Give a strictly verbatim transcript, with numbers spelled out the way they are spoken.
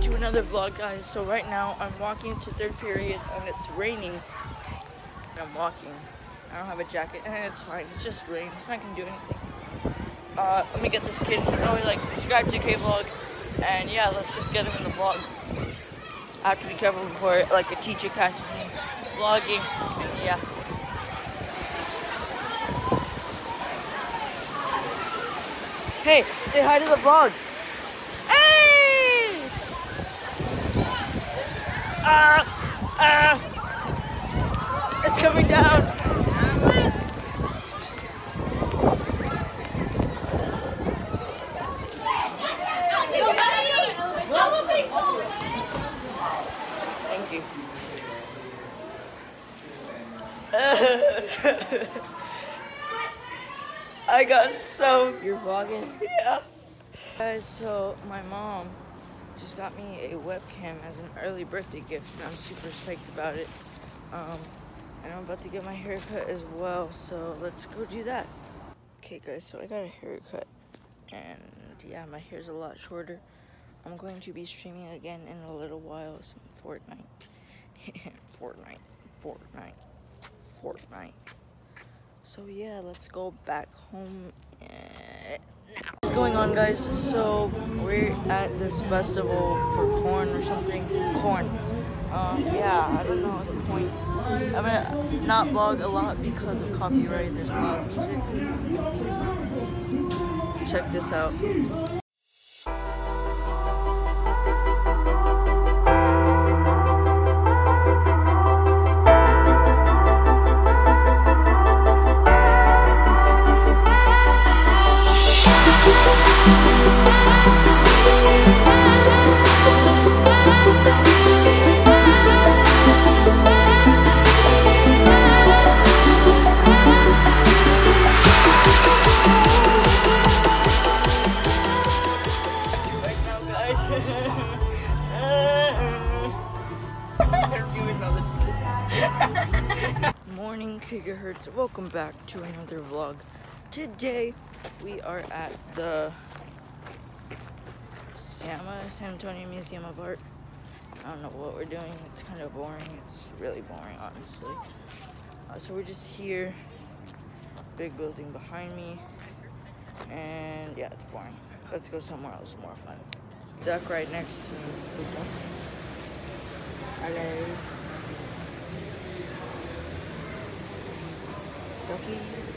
to another vlog, guys. So right now I'm walking to third period and it's raining and I'm walking. I don't have a jacket and it's fine, it's just rain, it's not gonna do anything. Uh, let me get this kid, he's always like, subscribe to K Vlogs, and yeah, let's just get him in the vlog. I have to be careful before like a teacher catches me vlogging, and yeah. Hey, say hi to the vlog. Hey! Ah! Ah! It's coming down. Thank you. I got so... You're vlogging? Yeah. Guys, so my mom just got me a webcam as an early birthday gift, and I'm super psyched about it. Um, and I'm about to get my hair cut as well, so let's go do that. Okay guys, so I got a haircut, and yeah, my hair's a lot shorter. I'm going to be streaming again in a little while, some Fortnite. Fortnite, Fortnite, Fortnite. So yeah, let's go back home uh, now. What's going on, guys? So we're at this festival for corn or something. Corn. Um, yeah, I don't know the point. I'm gonna not vlog a lot because of copyright. There's a lot of music. Check this out. Morning gigahertz, welcome back to another vlog. Today we are at the SAMA, San Antonio Museum of Art. I don't know what we're doing, it's kind of boring, it's really boring honestly. Uh, so we're just here, big building behind me, and yeah, it's boring. Let's go somewhere else more fun. Duck right next to me. Hello. Ducky.